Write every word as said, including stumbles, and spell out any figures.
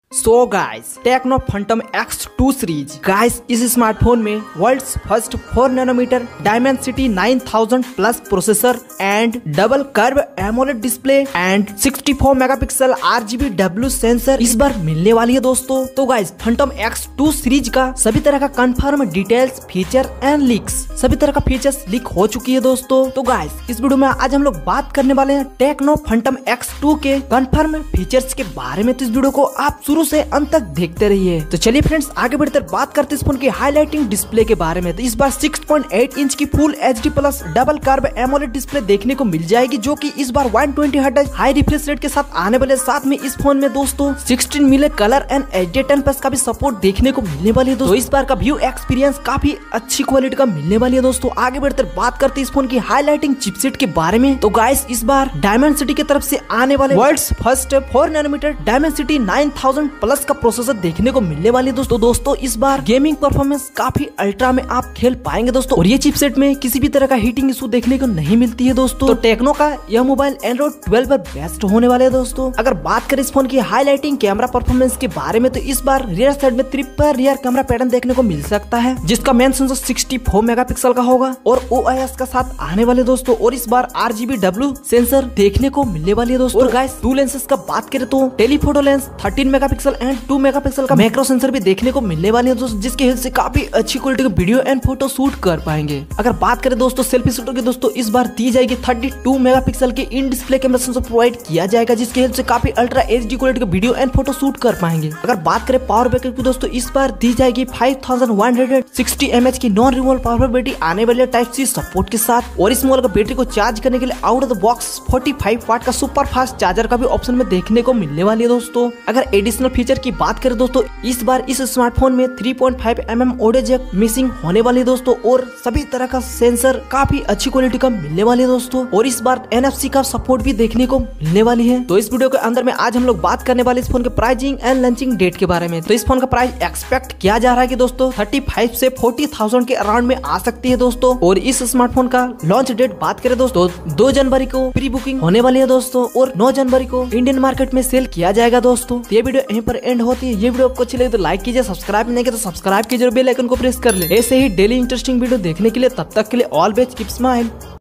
सो guys, Tecno Phantom X two series guys, इस smartphone में world's first four nanometer Dimensity nine thousand plus processor and double curve AMOLED display and sixty four megapixel RGB W sensor इस बार मिलने वाली है दोस्तों। तो guys, Phantom X two series का सभी तरह का confirm details, feature and leaks, सभी तरह का फीचर्स लीक हो चुकी है दोस्तों। तो गाइस, इस वीडियो में आज हम लोग बात करने वाले हैं टेक्नो फैंटम एक्स टू के कंफर्म फीचर्स के बारे में। तो इस वीडियो को आप शुरू से अंत तक देखते रहिए। तो चलिए फ्रेंड्स, आगे बढ़कर बात करते हैं इस फोन की हाईलाइटिंग डिस्प्ले के बारे में। तो इस बार सिक्स पॉइंट एट इंच की full HD plus double curve AMOLED display देखने को मिल जाएगी, जो कि इस बार one twenty hertz high refresh rate के साथ आने वाले। साथ में इस फोन में दोस्तों सिक्सटीन मिले colour and H D ten plus का भी सपोर्ट देखने को मिलने वाली है। तो इस बार का व्यू एक्सपीरियंस काफी अच्छी क्वालिटी का मिलने वाली है दोस्तों। आगे बढ़कर बात करते हैं इस फोन की हाईलाइटिंग चिपसेट के बारे में। तो गाइस, इस बार डायमेंसिटी की तरफ से आने वाले world's first four nanometer Dimensity nine thousand plus का प्रोसेसर देखने को मिलने वाली है दोस्तों। दोस्तों इस बार गेमिंग परफॉर्मेंस काफी अल्ट्रा में आप खेल पाएंगे दोस्तों, और ये चिपसेट में किसी भी तरह का हीटिंग इशू देखने को नहीं मिलती है दोस्तों। तो टेक्नो का यह मोबाइल एंड्रॉइड ट्वेल्व पर बेस्ट होने वाले है दोस्तों। अगर बात करें इस फोन की हाईलाइटिंग कैमरा परफॉर्मेंस के बारे में, तो इस बार रियर साइड में ट्रिपल रियर कैमरा पैटर्न देखने को मिल सकता है, जिसका main sensor sixty four megapixel का होगा और ओ आई एस का साथ आने वाले दोस्तों। और इस बार आरजीबी डब्ल्यू सेंसर देखने को मिलने वाली है दोस्तों। और गाइस, टू लेंसेज का बात करें तो telephoto lens thirteen megapixel and two megapixel का मैक्रो सेंसर भी देखने को मिलने वाली है दोस्तों, जिसकी हेल्प से काफी अच्छी क्वालिटी का वीडियो एंड फोटो शूट कर पाएंगे। अगर बात करें दोस्तों सेल्फी शूटर की, दोस्तों इस बार दी जाएगी थर्टी टू मेगापिक्सल के in display camera sensor provide किया जाएगा, जिसकी हेल्प से काफी अल्ट्रा एचडी क्वालिटी का वीडियो एंड फोटो शूट कर पाएंगे। अगर बात करें पावर बैकअप की, दोस्तों इस बार दी जाएगी five thousand one hundred sixty mAh की नॉन रिमूवेबल पावर बैटरी आने वाले टाइप सी सपोर्ट के साथ। और इस मोबाइल का बैटरी को चार्ज करने के लिए out of the box forty five watt का सुपर फास्ट चार्जर का भी ऑप्शन में देखने को मिलने वाली है दोस्तों। अगर एडिशनल फीचर की बात करें दोस्तों, इस बार इस स्मार्टफोन में three point five m m audio jack missing होने वाली है दोस्तों, और सभी तरह का सेंसर काफी अच्छी क्वालिटी का मिलने वाली है दोस्तों। और इस बार एन एफ सी का सपोर्ट भी देखने को मिलने वाली है। तो इस वीडियो के अंदर में आज हम लोग बात करने वाले इस फोन के प्राइसिंग एंड लॉन्चिंग डेट के बारे में। तो इस फोन का प्राइस एक्सपेक्ट किया जा रहा है कि दोस्तों थर्टी फाइव से फोर्टी थाउजेंड के अराउंड में आ सकती है दोस्तों। और इस स्मार्टफोन का लॉन्च डेट बात करें दोस्तों, दो जनवरी को प्री बुकिंग होने वाली है दोस्तों, और नौ जनवरी को इंडियन मार्केट में सेल किया जाएगा दोस्तों। ये वीडियो यहीं पर एंड होती है। ये वीडियो आपको अच्छी लगे तो लाइक कीजिए, सब्सक्राइब नहीं किया तो सब्सक्राइब कीजिए, बेल आइकन को प्रेस कर ले। ऐसे ही डेली इंटरेस्टिंग वीडियो देखने के लिए तब तक के लिए ऑल बेस्ट कीप स्माइल।